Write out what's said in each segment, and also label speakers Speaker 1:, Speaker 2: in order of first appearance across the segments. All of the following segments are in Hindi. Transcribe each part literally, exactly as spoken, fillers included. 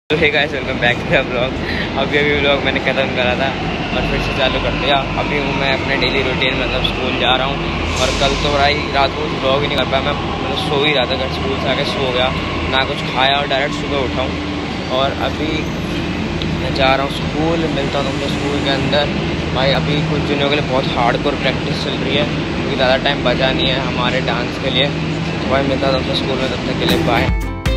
Speaker 1: तो hey guys, welcome back to the vlog. अभी अभी ब्लॉग मैंने ख़त्म करा था और फिर से चालू कर दिया। अभी हूँ मैं अपने डेली रूटीन मतलब स्कूल जा रहा हूँ। और कल तो भाई रात को ब्लॉग ही नहीं कर पाया, मैं मतलब सो ही रहा था। घर स्कूल से आके सो गया, ना कुछ खाया और डायरेक्ट सुबह उठा हूँ। और अभी मैं जा रहा हूँ स्कूल, मिलता हूँ तुमसे स्कूल के अंदर। भाई अभी कुछ दिनों के लिए बहुत हार्डकोर प्रैक्टिस चल रही है क्योंकि ज़्यादा टाइम बचा नहीं है हमारे डांस के लिए। तो भाई मिलता हूँ तुमसे स्कूल में, तब तक के लिए बाय।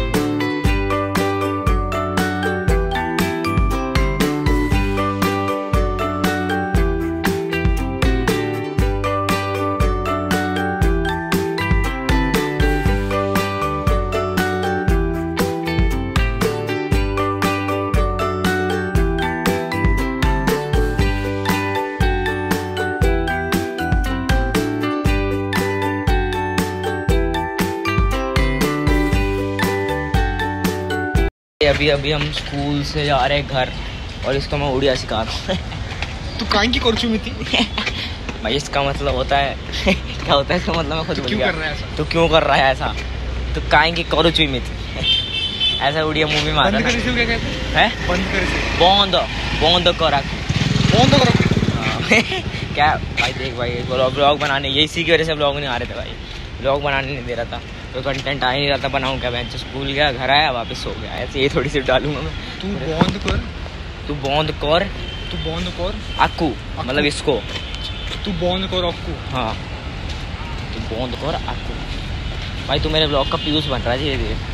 Speaker 1: अभी अभी हम स्कूल से जा रहे हैं घर और इसको मैं उड़िया सिखा रहा हूँ।
Speaker 2: तू काहे की करचू में थी?
Speaker 1: भाई इसका मतलब होता है क्या होता है इसका मतलब मैं खुद
Speaker 2: तू
Speaker 1: भूल
Speaker 2: क्यों
Speaker 1: गया।
Speaker 2: कर रहा है ऐसा?
Speaker 1: तू क्यों कर रहा है ऐसा? तू काहे की करुचुई में थी ऐसा उड़िया मूवी में आता
Speaker 2: बंद
Speaker 1: है
Speaker 2: कर इसे, क्या कहते
Speaker 1: है?
Speaker 2: बंद कर इसे,
Speaker 1: बंद बंद कर
Speaker 2: बंद करो।
Speaker 1: क्या भाई देख भाई ब्लॉग बनाने, यही इसी की वजह से ब्लॉग नहीं आ रहे थे भाई। ब्लॉग बनाने नहीं दे रहा था, कोई कंटेंट आ ही नहीं रहा था। बनाऊँ क्या? बेंच स्कूल गया, घर आया, वापस सो गया। ऐसे ये थोड़ी सी डालूंगा मैं।
Speaker 2: तू बंद कर,
Speaker 1: तू बंद कर
Speaker 2: तू बंद कर
Speaker 1: आकू, मतलब इसको
Speaker 2: तू बंद कर आपको।
Speaker 1: हाँ तू बंद कर आकू। भाई तू मेरे ब्लॉग का पीयूष बन रहा है धीरे धीरे।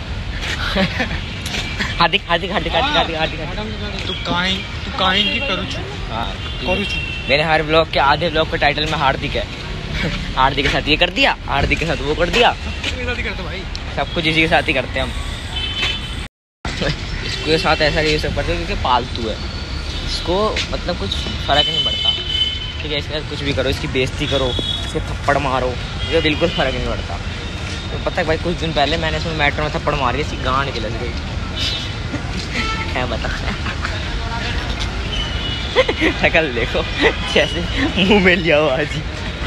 Speaker 1: हार्दिक हार्दिक हार्दिक हार्दिक हार्दिक हार्दिक।
Speaker 2: तू काहे तू काहे की करचू
Speaker 1: हाँ
Speaker 2: करचू।
Speaker 1: मेरे हर ब्लॉग के आधे ब्लॉग का टाइटल में हार्दिक है। हार्दिक के साथ ये कर दिया, हार्दिक के साथ वो कर दिया,
Speaker 2: इसके साथ ही करते भाई,
Speaker 1: सब कुछ इसी के साथ ही करते हैं हम। इसके साथ ऐसा नहीं सब करते क्योंकि पालतू है, इसको मतलब कुछ फ़र्क नहीं पड़ता। ठीक है, इसके साथ कुछ भी करो, इसकी बेइज्जती करो, इसके थप्पड़ मारो, ये बिल्कुल फ़र्क नहीं पड़ता। तो पता है भाई कुछ दिन पहले मैंने इसमें मेट्रो में थप्पड़ मारी, इसकी गांड के लग गई। क्या बता शक्ल देखो जैसे मुँह में लिया हो आज।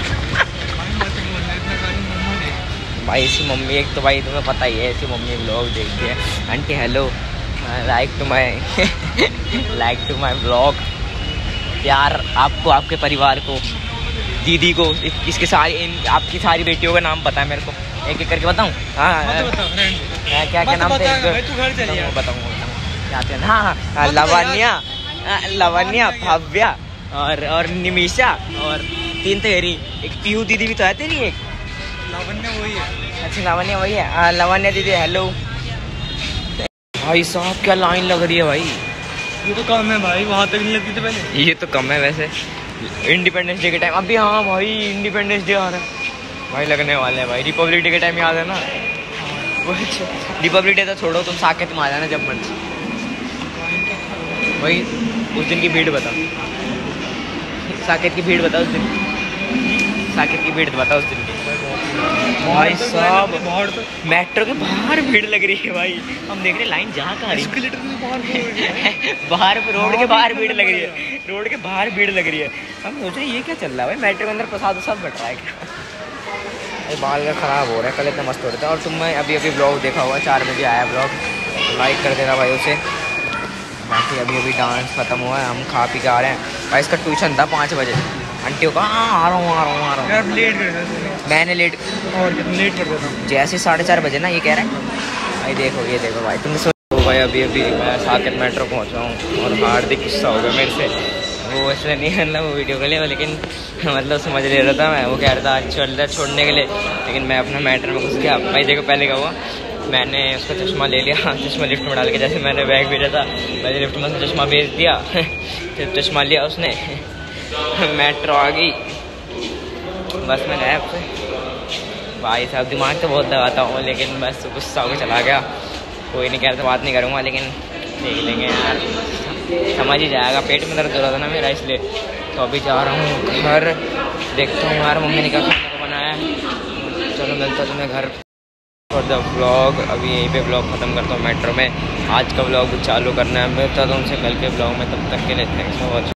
Speaker 1: भाई ऐसी मम्मी, एक तो भाई तुम्हें पता ही है ऐसी मम्मी ब्लॉग देखती है। Aunty hello, like to my like to my vlog. यार आपको, आपके परिवार को, दीदी को, इसके सारी इन आपकी सारी बेटियों का नाम पता है मेरे को, एक एक करके बताऊँ? हाँ क्या क्या नाम थे? बताऊँ? हाँ हाँ लवन्या, लवन्या, भव्या और और निमिषा, और तीन तेरी, एक पीहू दीदी भी तो है तेरी एक।
Speaker 2: लावण्य वही है।
Speaker 1: अच्छा लावण्या वही है। हाँ लावण्या दीदी हेलो। भाई साहब क्या लाइन लग रही है भाई।
Speaker 2: ये तो कम है भाई, वहाँ तक नहीं लगती थी पहले।
Speaker 1: ये तो कम है वैसे, इंडिपेंडेंस डे के टाइम। अभी हाँ भाई इंडिपेंडेंस डे आ रहा है भाई, लगने वाले हैं भाई। रिपब्लिक डे के टाइम याद है ना? रिपब्लिक डे तो छोड़ो, तुम साकेत में आ जाना जब मर्जी। भाई उस दिन की भीड़ बता, साकेत की भीड़ बता उस दिन, साकेत की भीड़ बता उस दिन की। भाई साहब मेट्रो के बाहर भीड़ लग रही है भाई। हम देख रहे हैं लाइन जहाँ का बाहर रोड के बाहर भीड़ लग रही है, रोड के बाहर भीड़ लग रही है। हम सोच रहे हैं ये क्या चल रहा है भाई, मेट्रो के अंदर प्रसाद वसाद बट रहा है क्या? भाई बाल का ख़राब हो रहा है, कल इतना मस्त हो रहा था। और तुमने अभी अभी ब्लॉग देखा होगा, चार बजे आया ब्लॉग, लाइक कर देना भाई उसे। बाकी अभी अभी डांस ख़त्म हुआ है, हम खा पी के आ रहे हैं भाई। इसका ट्यूशन था पाँच बजे, आंटी को हाँ आ रहा हूँ आ रहा हूँ आ रहा हूँ
Speaker 2: यार लेट कर देता,
Speaker 1: मैंने लेट
Speaker 2: और लेट कर देता हूँ।
Speaker 1: जैसे साढ़े चार बजे ना ये कह रहा है भाई। देखो ये देखो भाई, तुमने सोचो भाई अभी अभी मैं साकेत मेट्रो पहुँचा हूँ और हार्दिक गुस्सा हो गया मेरे से। वो इसलिए नहीं मतलब वो वीडियो के लिए, लेकिन मतलब समझ ले रहा था मैं। वो कह रहा था चल रहा छोड़ने के लिए, लेकिन मैं अपना मेट्रो में घुस गया भाई। देखो पहले क्या हुआ, मैंने उसका चश्मा ले लिया, चश्मा लिफ्ट में डाल के, जैसे मैंने बैग भेजा था मैंने लिफ्ट में चश्मा भेज दिया। फिर चश्मा लिया उसने, मेट्रो आ गई, बस में गया आपसे। भाई साहब दिमाग तो बहुत दबाता हूँ, लेकिन बस गुस्सा होकर चला गया। कोई नहीं कह रहा था, बात नहीं करूँगा, लेकिन देख लेंगे यार, समझ ही जाएगा। पेट में दर्द हो रहा था ना मेरा, इसलिए। तो अभी जा रहा हूँ घर, देखता हूँ यार मम्मी ने क्या खाने को बनाया है। चलो मिलता हूँ तुम्हें घर फॉर द व्लॉग। अभी यहीं पे ब्लॉग ख़त्म करता हूँ मेट्रो में। आज का व्लॉग चालू करना है, मिलता हूँ तुमसे कल के ब्लॉग में, तब तक के लिए थैंक्स फॉर वॉचिंग।